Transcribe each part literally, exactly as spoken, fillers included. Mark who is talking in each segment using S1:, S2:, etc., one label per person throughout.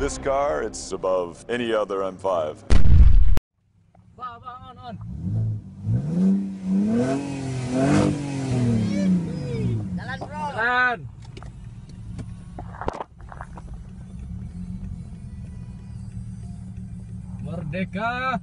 S1: This car, it's above any other M five.
S2: Bang, on, on.
S3: Jalan, bro.
S2: Jalan. Merdeka.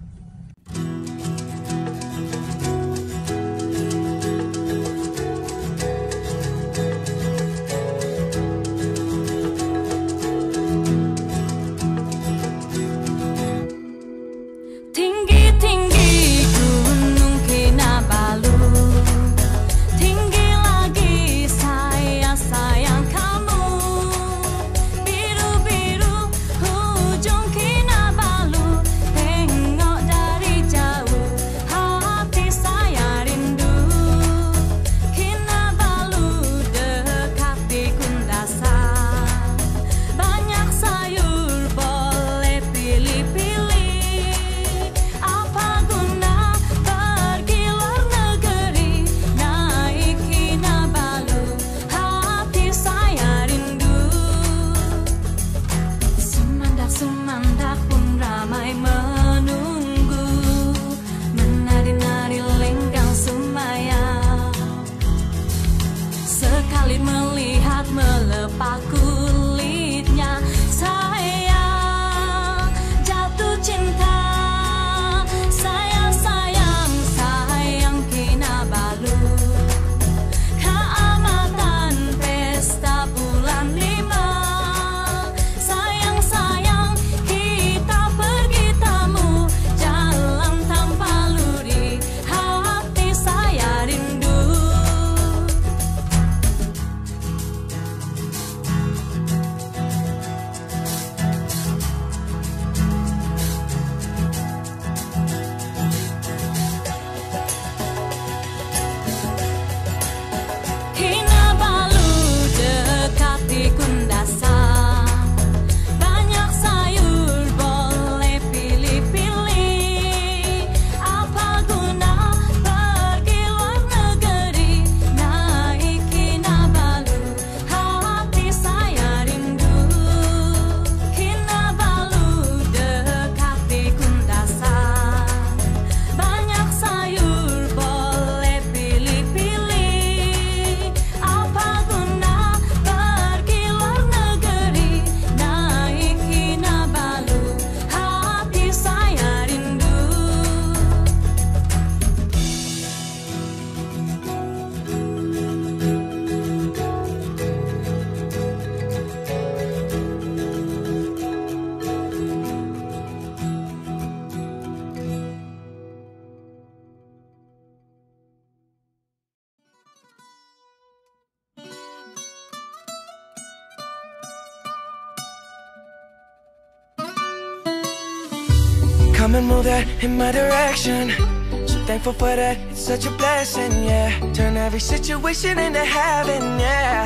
S4: Come and move that in my direction. So thankful for that, it's such a blessing, yeah. Turn every situation into heaven, yeah.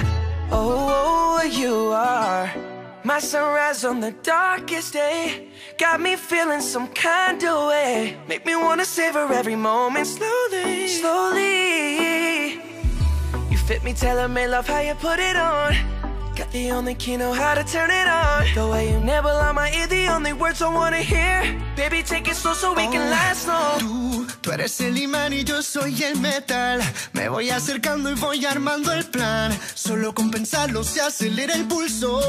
S4: Oh, you are my sunrise on the darkest day. Got me feeling some kind of way. Make me wanna savor every moment slowly, slowly. You fit me, tailor-made, love how you put it on. Got the only key, know how to turn it on. The way you nibble on my ear, the only words I wanna hear. Baby, take it slow so we can last long.
S5: Tú, tú eres el imán y yo soy el metal. Me voy acercando y voy armando el plan. Solo con pensarlo se acelera el pulso.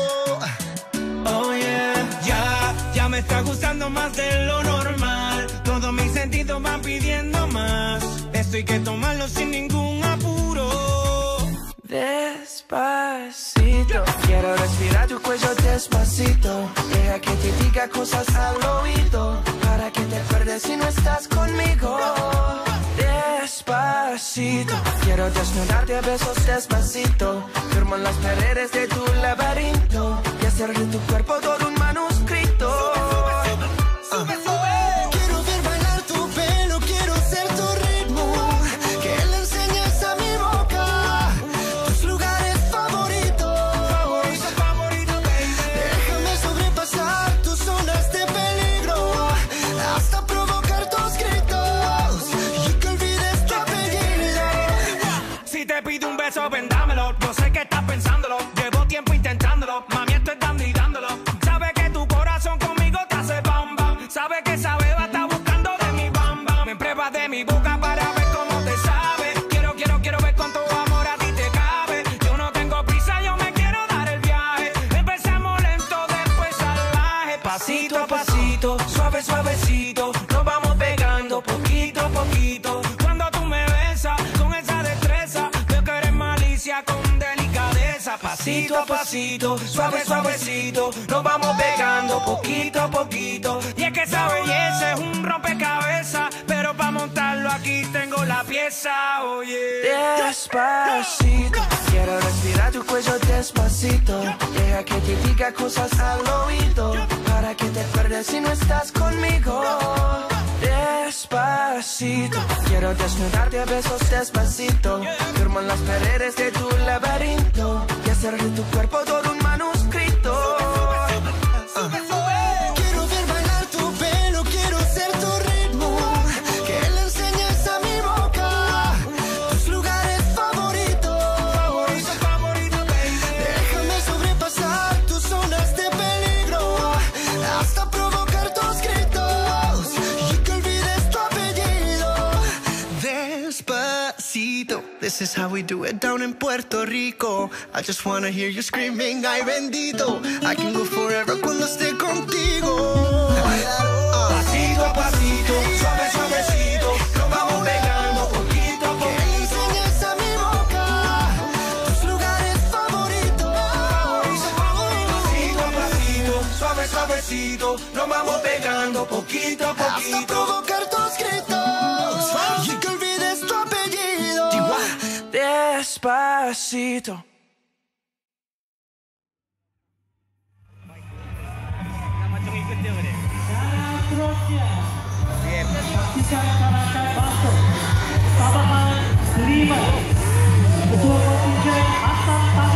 S6: Oh yeah, ya, ya me está gustando más de lo normal. Todos mis sentidos van pidiendo más. Esto hay que tomarlo sin ningún apuro.
S4: Despacito, quiero respirar tu cuello despacito. Deja que te diga cosas al oído, para que te acuerdes si no estás conmigo. Despacito, quiero desnudarte a besos despacito. Firmo en las paredes de tu laberinto y hacer de tu cuerpo todo un manuscrito.
S5: Sube, sube, sube. Quiero ver bailar tu pelo, quiero ser tu ritmo. Que le enseñes a mi boca tus lugares favoritos.
S6: Favorito, favorito, baby.
S5: Déjame sobrepasar tus zonas de peligro, hasta provocar tus gritos y que olvides tu apellido.
S6: Si te pido un beso, vendámelo. Yo sé que estás pensándolo. Llevo tiempo intentándolo. Mami, estoy dando y dándolo. Sabes que
S4: pasito a pasito, suave, suavecito, nos vamos pegando poquito a poquito.
S6: Y es que esa belleza es un rompecabezas, pero para montarlo aquí tengo la pieza, oye.
S4: Despacito, quiero respirar tu cuello despacito. Deja que te diga cosas al oído, para que te acuerdes si no estás conmigo. Despacito, quiero desnudarte a besos despacito. Firmo en las paredes de tu laberinto y hacer de tu cuerpo todo un manuscrito.
S5: Uh. Quiero ver bailar tu pelo, quiero ser tu ritmo, que le enseñes a mi boca tus lugares favoritos.
S6: Favorito, favorito, baby.
S5: Déjame sobrepasar tus zonas de peligro, hasta provocar tus gritos y que olvides tu apellido. Despacito, this is how we do it down in Puerto Rico. I just wanna hear you screaming, ay bendito. I can go forever cuando esté contigo.
S4: Pasito a pasito, suave, suavecito, nos vamos pegando poquito a
S5: Que le
S4: poquito.
S5: enseñes a mi boca tus lugares favoritos.
S4: Pasito a pasito, suave, suavecito, nos vamos pegando poquito a
S5: Hasta
S4: poquito.
S5: provocar tus gritos y que olvides tu apellido.
S4: Despacito.
S2: Sabahan Bimmers, Ketua Kontingen Asam